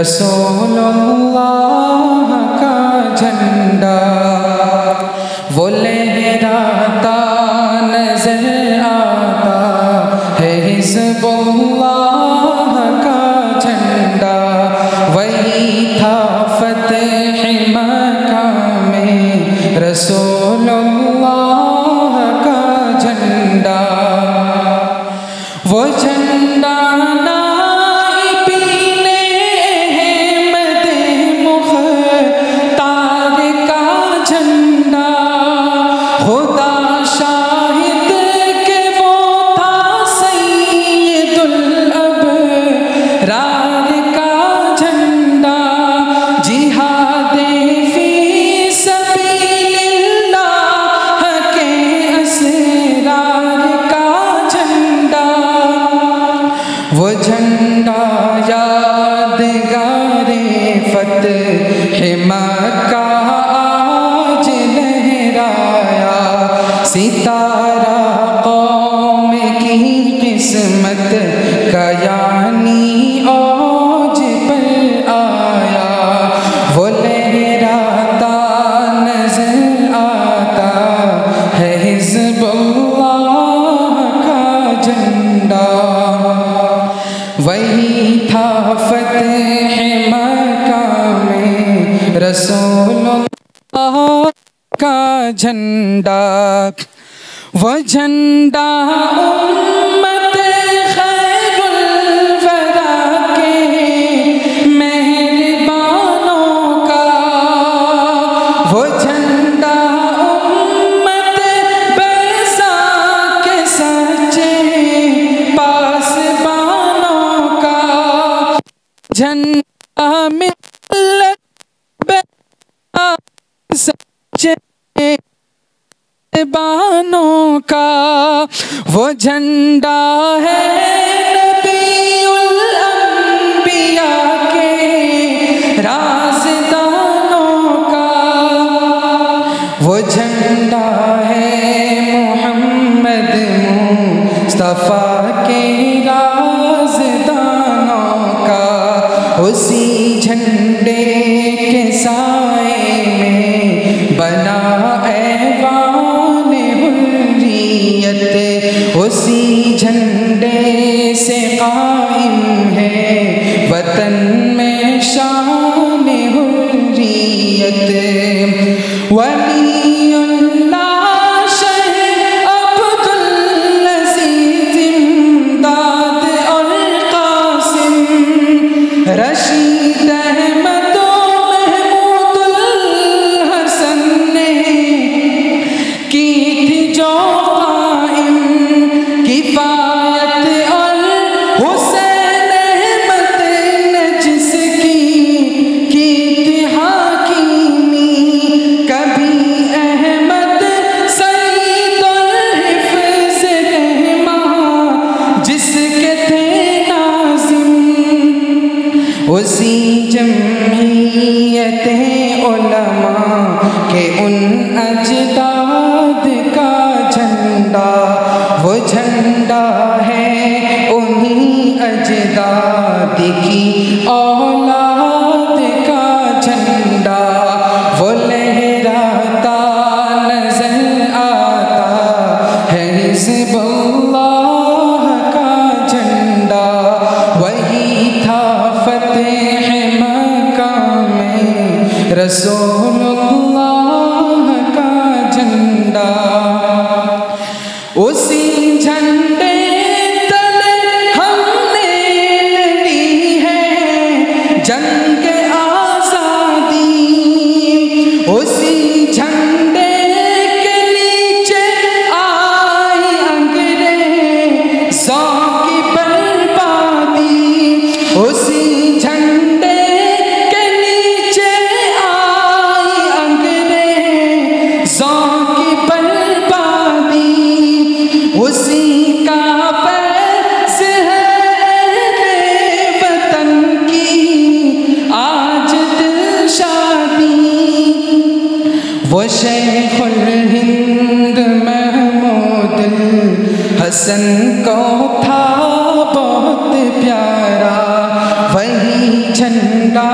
रसूलुल्लाह का झंडा वो लहराता नजर आता है हिज़्बुल्लाह का झंडा। वही था फ़तेह मक्का में रसूलुल्लाह का झंडा। वो झंडा वो झंडा यादगारे फ़तेह मक्का आज लहराया। सितारा कौम की किस्मत का यानी औज पर आया। वो लहराता नजर आता है हिज़्बुल्लाह का झंडा। वही था फ़तेह मक्का में रसूलुल्लाह का झंडा। वो झंडा उम्मत खैरुल वरा के मेहरबानों का। वो झंडा उम्मत बैसा के सच्चे पासबानों का। झंडा मिल्लत सच्चे बानों का। वो झंडा है नबीउल अंबिया के राज़दानों का। वो झंडा है मोहम्मद मुस्तफ़ा के राज़दानों का। उसी झंडे के साए में बना ऐवान हुर्रियत। उसी झंडे से कायम है वतन में शान हुर्रियत। वलीउल्लाह शह अब्दुल अज़ीज़ इमदाद और कासिम रशीद अहमद महमूदुल हसन ने की थी जो कायम किफ़ायत। और हुसैन अहमद ने जिसकी की थी हाकिमी। कभी अहमद सईद और हिफ़्ज़ रहमा जिसके थे नाज़िम। उसी जमीयत उलमा के उन अजदाद का झंडा। वो झंडा है उन्हीं अजदाद की औलाद का झंडा। वो लहराता नजर आता है हिज़्बुल्लाह का झंडा। वही था फ़तेह मक्का में रसूलुल्लाह का झंडा। उसी झंडे तले हमने लड़ी है जंग आज़ादी। उसी झंडे के नीचे आई अंग्रेज़ों की बर्बादी। उसी झंडे के नीचे आई अंग्रेज़ों की बर्बादी। उसी का फैज़ है वतन की आज दिलशादी। वो शेखुल हिंद महमूदुल हसन को था बहुत प्यारा। वही झंडा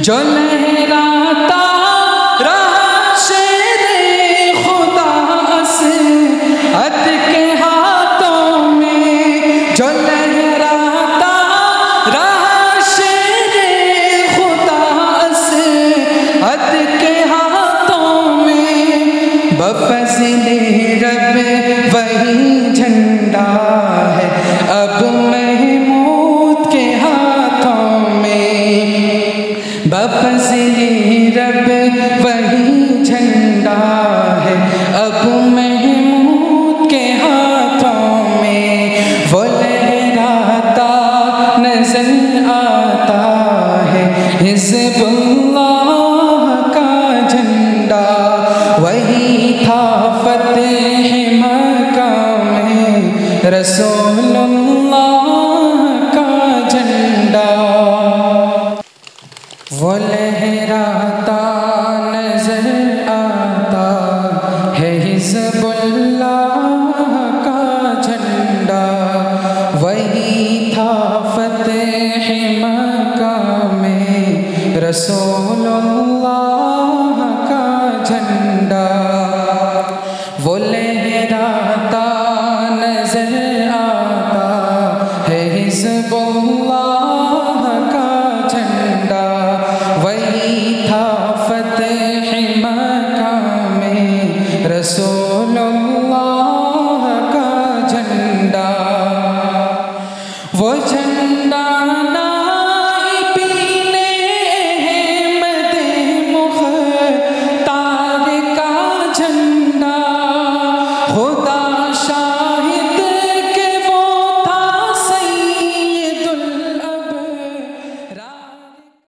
जो लहराता रहा शेरे खुदा असद के हाथों में, जो लहराता रहा शेरे खुदा असद के हाथों में। बफज़्ल रब वही झंडा है अब महमूद के हाथों में। बफज़्ल रब वही झंडा है अब महमूद के हाथों में। वो लहराता नजर आता है हिज़्बुल्लाह का झंडा, वही था फतेह मक्का में रसूलुल्लाह का झंडा। वो लहराता नजर आता है हिज़्बुल्लाह का झंडा, वही था फतेह मक्का में रसूलुल्लाह का झंडा। वो लहराता नजर आता है हिज़्बुल्लाह